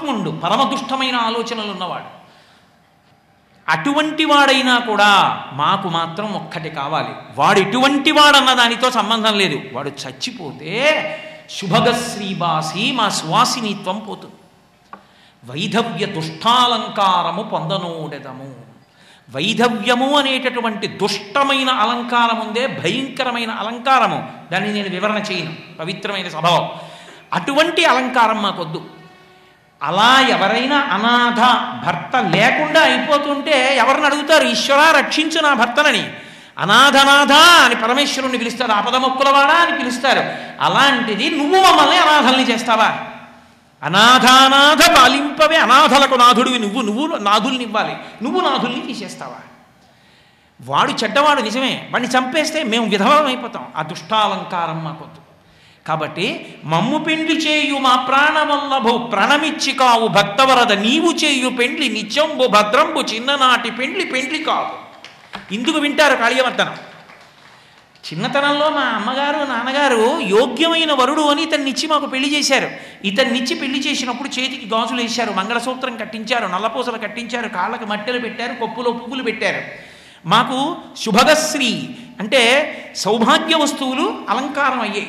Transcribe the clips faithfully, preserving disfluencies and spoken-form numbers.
దురాత్ముండు, పరమదుష్టమైన ఆలోచనలు ఉన్నవాడు. అటువంటి వాడైనా కూడా మాకు మాత్రం ఒక్కటి కావాలి. వాడు ఎటువంటి వాడన్న దానితో సంబంధం లేదు. వాడు చచ్చిపోతే శుభగశ్రీబాసి మా సువాసినిత్వం పోతుంది. వైధవ్య దుష్టాలంకారము పొందనోడెదము. వైధవ్యము అనేటటువంటి దుష్టమైన అలంకారం ఉందే, భయంకరమైన అలంకారము. దాన్ని నేను వివరణ చేయను, పవిత్రమైన స్వభావం. అటువంటి అలంకారం మాకొద్దు. అలా ఎవరైనా అనాథ, భర్త లేకుండా అయిపోతుంటే ఎవరిని అడుగుతారు? ఈశ్వరా రక్షించు నా భర్తనని. అనాథనాథ అని పరమేశ్వరుణ్ణి పిలుస్తారు, ఆపదమొక్కులవాడా అని పిలుస్తారు. అలాంటిది నువ్వు మమ్మల్ని అనాథల్ని చేస్తావా? అనాథానాథ పాలింపవే, అనాథలకు నాథుడివి నువ్వు, నువ్వు నాథుల్ని ఇవ్వాలి, నువ్వు నాథుల్ని తీసేస్తావా? వాడు చెడ్డవాడు నిజమే, వాడిని చంపేస్తే మేము విధవలం అయిపోతాం. ఆ దుష్టాలంకారం మాకొద్దు. కాబట్టి మమ్ము పెండ్లి చేయు మా ప్రాణవల్లభు ప్రణమిచ్చి కావు భక్తవరద నీవు చేయు పెండ్లి నిత్యంబు భద్రంబు చిన్ననాటి పెండ్లి పెండ్లి కావు. ఇందుకు వింటారు కాళీయవర్ధనం. చిన్నతనంలో మా అమ్మగారు నాన్నగారు యోగ్యమైన వరుడు అని ఇతన్నిచ్చి మాకు పెళ్లి చేశారు. ఇతన్నిచ్చి పెళ్లి చేసినప్పుడు చేతికి గాజులు వేశారు, మంగళసూత్రం కట్టించారు, నల్లపూసలు కట్టించారు, కాళ్ళకి మట్టెలు పెట్టారు, కొప్పులో పువ్వులు పెట్టారు. మాకు శుభగశ్రీ అంటే సౌభాగ్య వస్తువులు అలంకారం అయ్యాయి.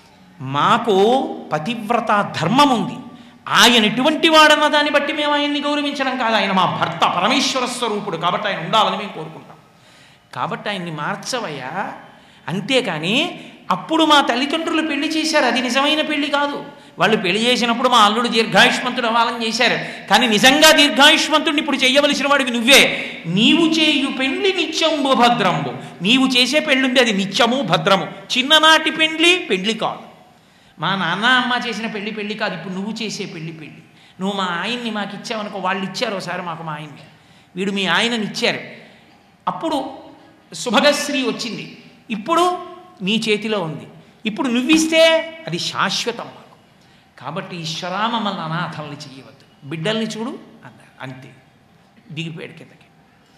మాకు పతివ్రత ధర్మం ఉంది. ఆయన ఎటువంటి వాడన్న దాన్ని బట్టి మేము ఆయన్ని గౌరవించడం కాదు. ఆయన మా భర్త, పరమేశ్వర స్వరూపుడు, కాబట్టి ఆయన ఉండాలని మేము కోరుకుంటాం. కాబట్టి ఆయన్ని మార్చవయ్యా. అంతేకాని అప్పుడు మా తల్లిదండ్రులు పెళ్లి చేశారు, అది నిజమైన పెళ్లి కాదు. వాళ్ళు పెళ్లి చేసినప్పుడు మా అల్లుడు దీర్ఘాయుష్మంతుడు అవ్వాలని చేశారు. కానీ నిజంగా దీర్ఘాయుష్మంతుడిని ఇప్పుడు చేయవలసిన వాడివి నువ్వే. నీవు చేయు పెళ్లి నిత్యంబు భద్రంబు. నీవు చేసే పెళ్ళుంది అది నిత్యము భద్రము. చిన్ననాటి పెళ్లి పెళ్లి కాదు. మా నాన్న అమ్మ చేసిన పెళ్లి పెళ్లి కాదు, ఇప్పుడు నువ్వు చేసే పెళ్లి పెళ్లి. నువ్వు మా ఆయన్ని మాకు ఇచ్చావనుకో, వాళ్ళు ఇచ్చారు ఒకసారి మాకు మా ఆయన్ని, వీడు మీ ఆయనని ఇచ్చారు, అప్పుడు శుభగశ్రీ వచ్చింది. ఇప్పుడు నీ చేతిలో ఉంది, ఇప్పుడు నువ్విస్తే అది శాశ్వతం మాకు. కాబట్టి ఈశ్వరా మమ్మల్ని అనాథల్ని చెయ్యవద్దు, బిడ్డల్ని చూడు అన్నారు. అంతే, దిగిపోయాడు కిందకి.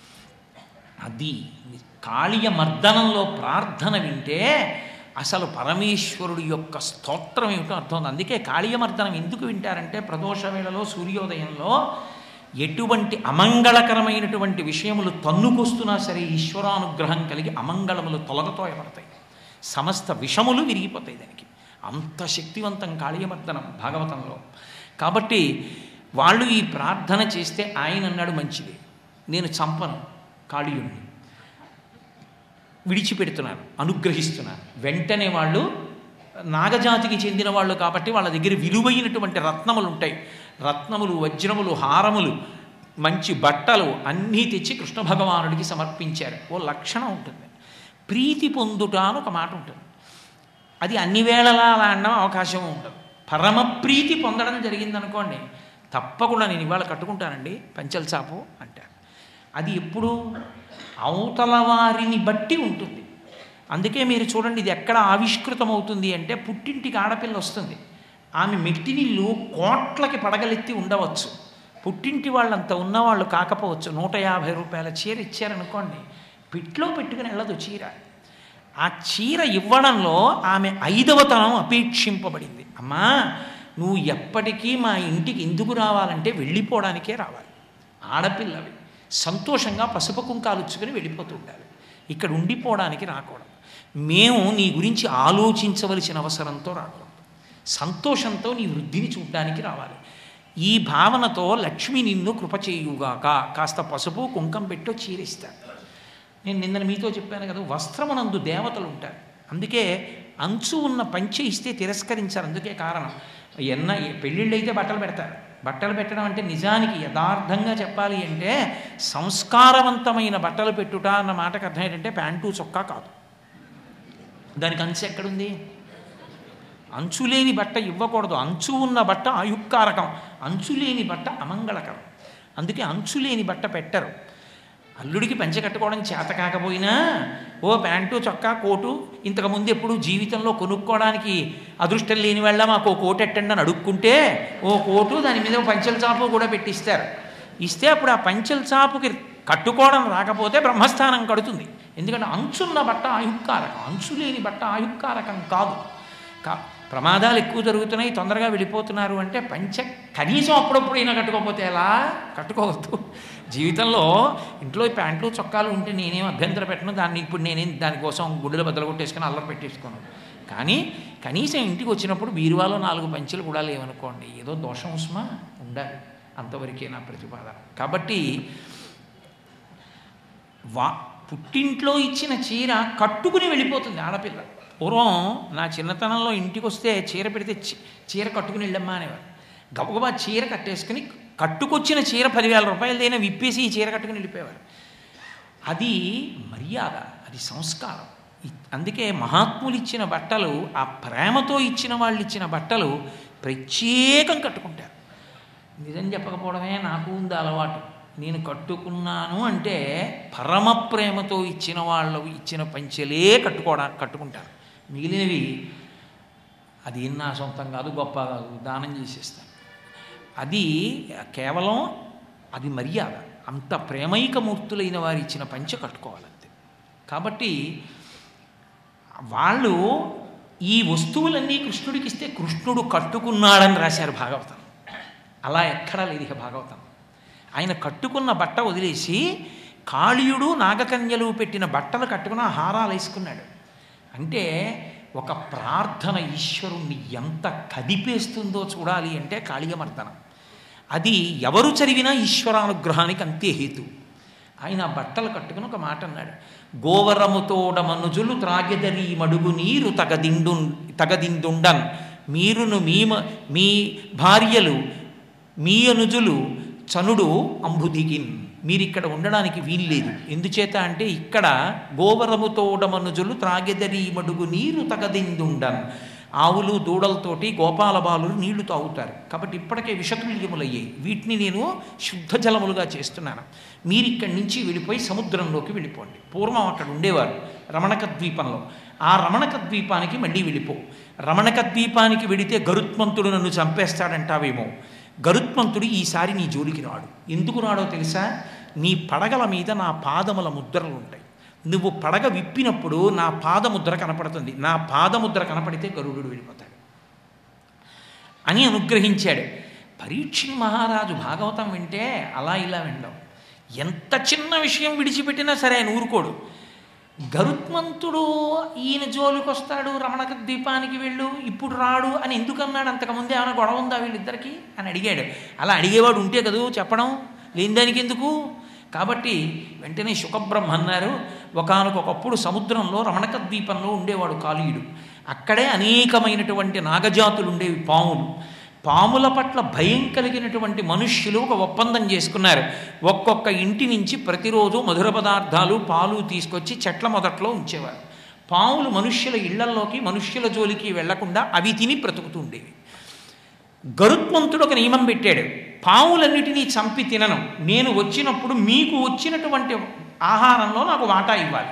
అది కాళీయ మర్దనంలో ప్రార్థన వింటే అసలు పరమేశ్వరుడి యొక్క స్తోత్రం ఏమిటో అర్థం. అందుకే కాళీయమర్దనం ఎందుకు వింటారంటే ప్రదోష వేళలో సూర్యోదయంలో ఎటువంటి అమంగళకరమైనటువంటి విషయములు తన్నుకొస్తున్నా సరే ఈశ్వరానుగ్రహం కలిగి అమంగళములు తొలగతోయబడతాయి, సమస్త విషములు విరిగిపోతాయి. దానికి అంత శక్తివంతం కాళీయమర్దనం భాగవతంలో. కాబట్టి వాళ్ళు ఈ ప్రార్థన చేస్తే ఆయన అన్నాడు, మంచిది, నేను చంపను కాళీయుణ్ణి, విడిచిపెడుతున్నారు, అనుగ్రహిస్తున్నారు. వెంటనే వాళ్ళు నాగజాతికి చెందిన వాళ్ళు కాబట్టి వాళ్ళ దగ్గర విలువైనటువంటి రత్నములు ఉంటాయి. రత్నములు, వజ్రములు, హారములు, మంచి బట్టలు అన్నీ తెచ్చి కృష్ణ భగవానుడికి సమర్పించారు. ఓ లక్షణం ఉంటుంది, ప్రీతి పొందుట అని ఒక మాట ఉంటుంది. అది అన్ని వేళలా అలా అనడం అవకాశం ఉండదు. పరమ ప్రీతి పొందడం జరిగిందనుకోండి, తప్పకుండా నేను ఇవాళ కట్టుకుంటానండి పంచల చాపు అంటారు. అది ఎప్పుడు అవతల వారిని బట్టి ఉంటుంది. అందుకే మీరు చూడండి, ఇది ఎక్కడ ఆవిష్కృతమవుతుంది అంటే పుట్టింటికి ఆడపిల్ల వస్తుంది, ఆమె మెట్టినిల్లు కోట్లకి పడగలెత్తి ఉండవచ్చు, పుట్టింటి వాళ్ళంత ఉన్నవాళ్ళు కాకపోవచ్చు. నూట యాభై రూపాయల చీర ఇచ్చారనుకోండి, పిట్లో పెట్టుకుని వెళ్ళదు చీర. ఆ చీర ఇవ్వడంలో ఆమె ఐదవతనం అపేక్షింపబడింది. అమ్మా, నువ్వు ఎప్పటికీ మా ఇంటికి ఎందుకు రావాలంటే వెళ్ళిపోవడానికే రావాలి. ఆడపిల్లవి సంతోషంగా పసుపు కుంకాలుచ్చుకొని వెళ్ళిపోతూ ఉండాలి, ఇక్కడ ఉండిపోవడానికి రాకూడదు. మేము నీ గురించి ఆలోచించవలసిన అవసరంతో రాకూడదు, సంతోషంతో నీ వృద్ధిని చూడడానికి రావాలి. ఈ భావనతో లక్ష్మి నిన్ను కృపచేయుగాక, కాస్త పసుపు కుంకం పెట్టో చీరిస్తాడు. నేను నిన్న మీతో చెప్పాను కదా, వస్త్రమునందు దేవతలు ఉంటారు. అందుకే అంచు ఉన్న పంచె ఇస్తే తిరస్కరించారు. అందుకే కారణం, ఎన్న పెళ్ళిళ్ళు అయితే బట్టలు పెడతారు. బట్టలు పెట్టడం అంటే నిజానికి యథార్థంగా చెప్పాలి అంటే సంస్కారవంతమైన బట్టలు పెట్టుట అన్న మాటకు అర్థం ఏంటంటే ప్యాంటు చొక్కా కాదు. దానికి అంచు ఎక్కడుంది? అంచు లేని బట్ట ఇవ్వకూడదు. అంచు ఉన్న బట్ట ఆయుక్కారకం, అంచు లేని బట్ట అమంగళకరం. అందుకే అంచు లేని బట్ట పెట్టరు. అల్లుడికి పంచె కట్టుకోవడం చేత కాకపోయినా ఓ ప్యాంటు చొక్కా కోటు ఇంతకుముందు ఎప్పుడు జీవితంలో కొనుక్కోవడానికి అదృష్టం లేని వాళ్ళ మాకు ఓ కోటు ఎట్టండి అని అడుక్కుంటే ఓ కోటు దాని మీద పంచెల చాపు కూడా పెట్టిస్తారు. ఇస్తే అప్పుడు ఆ పంచెల చాపుకి కట్టుకోవడం రాకపోతే బ్రహ్మస్థానం కడుతుంది. ఎందుకంటే అంచున్న బట్ట ఆయుక్కారకం, అంచు లేని బట్ట ఆయుక్కారకం కాదు. కా ప్రమాదాలు ఎక్కువ జరుగుతున్నాయి, తొందరగా వెళ్ళిపోతున్నారు అంటే పంచె కనీసం అప్పుడప్పుడైనా కట్టుకోకపోతే ఎలా? కట్టుకోవద్దు. జీవితంలో ఇంట్లో ప్యాంట్లు చొక్కాలు ఉంటే నేనేం అభ్యంతర పెట్టను, దాన్ని ఇప్పుడు నేనేం దానికోసం గుడ్డలు బద్దలు కొట్టేసుకొని అల్లరి పెట్టేసుకున్నాను. కానీ కనీసం ఇంటికి వచ్చినప్పుడు బీరువాలో నాలుగు పంచెలు కూడా లేవనుకోండి, ఏదో దోషం ఉస్మా ఉండాలి. అంతవరకే నా ప్రతిపాదన. కాబట్టి వా పుట్టింట్లో ఇచ్చిన చీర కట్టుకుని వెళ్ళిపోతుంది ఆడపిల్ల. పూర్వం నా చిన్నతనంలో ఇంటికి వస్తే చీర పెడితే చీర కట్టుకుని వెళ్ళమ్మా అనేవారు. గబగబా చీర కట్టేసుకుని కట్టుకొచ్చిన చీర పదివేల రూపాయలదైనా విప్పేసి ఈ చీర కట్టుకుని వెళ్ళిపోయేవారు. అది మర్యాద, అది సంస్కారం. అందుకే మహాత్ములు ఇచ్చిన బట్టలు, ఆ ప్రేమతో ఇచ్చిన వాళ్ళు ఇచ్చిన బట్టలు ప్రత్యేకం కట్టుకుంటారు. నిజం చెప్పకపోవడమే నాకు ఉంది అలవాటు. నేను కట్టుకున్నాను అంటే పరమ ప్రేమతో ఇచ్చిన వాళ్ళు ఇచ్చిన పంచెలే కట్టుకోవడా కట్టుకుంటాను. మిగిలినవి అది నా సొంతం కాదు, గొప్ప కాదు, దానం చేసేస్తాను. అది కేవలం అది మర్యాద. అంత ప్రేమైకమూర్తులైన వారు ఇచ్చిన పంచె కట్టుకోవాలంతే. కాబట్టి వాళ్ళు ఈ వస్తువులన్నీ కృష్ణుడికి ఇస్తే కృష్ణుడు కట్టుకున్నాడని రాశారు భాగవతం. అలా ఎక్కడా లేదు ఇక భాగవతం. ఆయన కట్టుకున్న బట్ట వదిలేసి కాళీయుడు నాగకన్యలు పెట్టిన బట్టలు కట్టుకున్న హారాలు వేసుకున్నాడు. అంటే ఒక ప్రార్థన ఈశ్వరుణ్ణి ఎంత కదిపేస్తుందో చూడాలి అంటే కాళీయమర్దనం. అది ఎవరు చదివినా ఈశ్వరానుగ్రహానికి అంతే హేతు. ఆయన బట్టలు కట్టుకుని ఒక మాట అన్నాడు, గోవరముతోడ మనుజులు త్రాగెదరి మడుగు నీరు తగదిండు తగదిందుండన్ మీరును మీ మీ భార్యలు మీ అనుజులు చనుడు అంబుదిగిన్. మీరిక్కడ ఉండడానికి వీల్లేదు. ఎందుచేత అంటే ఇక్కడ గోవరముతోడ మనుజులు త్రాగెదరి మడుగు నీరు తగదిందుండన్. ఆవులు దూడలతోటి గోపాల బాలులు నీళ్లు తాగుతారు. కాబట్టి ఇప్పటికే విషతుల్యములయ్యాయి. వీటిని నేను శుద్ధ జలములుగా చేస్తున్నాను. మీరు ఇక్కడి నుంచి వెళ్ళిపోయి సముద్రంలోకి వెళ్ళిపోండి. పూర్వం అక్కడ ఉండేవారు రమణక ద్వీపంలో. ఆ రమణక ద్వీపానికి మళ్ళీ వెళ్ళిపో. రమణక ద్వీపానికి వెడితే గరుత్మంతుడు నన్ను చంపేస్తాడంటావేమో. గరుత్మంతుడు ఈసారి నీ జోలికి రాడు. ఎందుకు రాడో తెలుసా? నీ పడగల మీద నా పాదముల ముద్రలు ఉంటాయి. నువ్వు పడగ విప్పినప్పుడు నా పాదముద్ర కనపడుతుంది. నా పాదముద్ర కనపడితే గరుడు వెళ్ళిపోతాడు అని అనుగ్రహించాడు. పరీక్ష మహారాజు భాగవతం వింటే అలా ఇలా వినడం. ఎంత చిన్న విషయం విడిచిపెట్టినా సరే ఆయన ఊరుకోడు. గరుత్మంతుడు ఈయన జోలికి వస్తాడు, రమణక ద్వీపానికి వెళ్ళు, ఇప్పుడు రాడు అని ఎందుకన్నాడు? అంతకుముందే ఏమైనా గొడవ ఉందా వీళ్ళిద్దరికీ అని అడిగాడు. అలా అడిగేవాడు ఉంటే కదూ చెప్పడం, లేని దానికి ఎందుకు? కాబట్టి వెంటనే శుకబ్రహ్మ అన్నారు, ఒకానొకప్పుడు సముద్రంలో రమణక ద్వీపంలో ఉండేవాడు కాళీయుడు. అక్కడే అనేకమైనటువంటి నాగజాతులు ఉండేవి, పాములు. పాముల పట్ల భయం కలిగినటువంటి మనుష్యులు ఒక ఒప్పందం చేసుకున్నారు. ఒక్కొక్క ఇంటి నుంచి ప్రతిరోజు మధుర పదార్థాలు పాలు తీసుకొచ్చి చెట్ల మొదట్లో ఉంచేవారు. పాములు మనుష్యుల ఇళ్లల్లోకి మనుష్యుల జోలికి వెళ్లకుండా అవి తిని బ్రతుకుతూ ఉండేవి. గరుత్మంతుడు ఒక నియమం పెట్టాడు, పాములన్నిటినీ చంపి తినను, నేను వచ్చినప్పుడు మీకు వచ్చినటువంటి ఆహారంలో నాకు వాటా ఇవ్వాలి.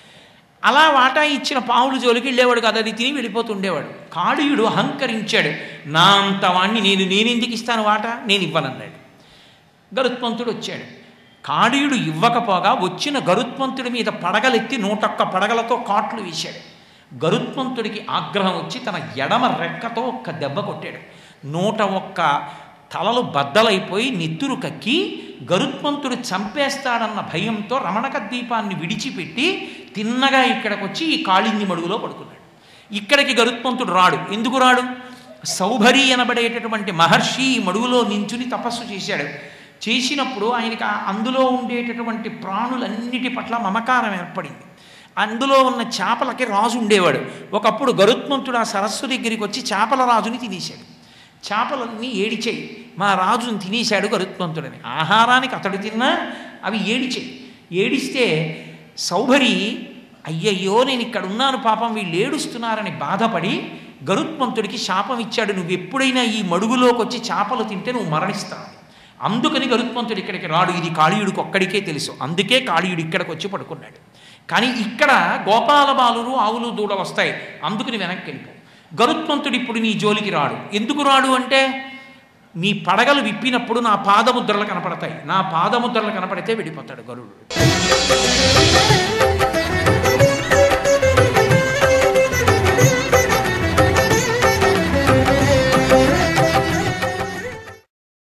అలా వాటా ఇచ్చిన పావులు జోలికి వెళ్ళేవాడు కాదు, అది తిని వెళ్ళిపోతుండేవాడు. కాళీయుడు అహంకరించాడు, నా అంత వాణ్ణి నేను నేనెందుకు ఇస్తాను వాటా, నేను ఇవ్వనన్నాడు. గరుత్మంతుడు వచ్చాడు. కాళీయుడు ఇవ్వకపోగా వచ్చిన గరుత్మంతుడి మీద పడగలెత్తి నూటొక్క పడగలతో కాట్లు వేశాడు. గరుత్మంతుడికి ఆగ్రహం వచ్చి తన ఎడమ రెక్కతో ఒక్క దెబ్బ కొట్టాడు. నూట ఒక్క తలలు బద్దలైపోయి నెత్తురు కక్కి గరుత్మంతుడు చంపేస్తాడన్న భయంతో రమణక ద్వీపాన్ని విడిచిపెట్టి తిన్నగా ఇక్కడికి వచ్చి ఈ కాళింది మడుగులో పడుకున్నాడు. ఇక్కడికి గరుత్మంతుడు రాడు. ఎందుకు రాడు? సౌభరి అనబడేటటువంటి మహర్షి ఈ మడుగులో నించుని తపస్సు చేశాడు. చేసినప్పుడు ఆయనకి అందులో ఉండేటటువంటి ప్రాణులన్నిటి పట్ల మమకారం ఏర్పడింది. అందులో ఉన్న చేపలకి రాజు ఉండేవాడు. ఒకప్పుడు గరుత్మంతుడు ఆ సరస్సు దగ్గరికి వచ్చి చేపల రాజుని తినేశాడు. చేపలన్నీ ఏడిచేయి, మా రాజుని తినేశాడు గరుత్మంతుడని. ఆహారానికి అతడు తిన్నా అవి ఏడిచేయి. ఏడిస్తే సౌభరి అయ్యయ్యో నేను ఇక్కడ ఉన్నాను, పాపం వీళ్ళు ఏడుస్తున్నారని బాధపడి గరుత్మంతుడికి శాపం ఇచ్చాడు, నువ్వు ఎప్పుడైనా ఈ మడుగులోకి వచ్చి చేపలు తింటే నువ్వు మరణిస్తావు. అందుకని గరుత్మంతుడు ఇక్కడికి రాడు. ఇది కాళీయుడికి ఒక్కడికే తెలుసు. అందుకే కాళీయుడు ఇక్కడికి వచ్చి పడుకున్నాడు. కానీ ఇక్కడ గోపాల బాలురు ఆవులు దూడ వస్తాయి, అందుకని వెనక్కి వెళ్ళిపో. గరుత్మంతుడు ఇప్పుడు నీ జోలికి రాడు. ఎందుకు రాడు అంటే నీ పడగలు విప్పినప్పుడు నా పాదముద్రలు కనపడతాయి, నా పాదముద్రలు కనపడితే వెళ్ళిపోతాడు గరుడు.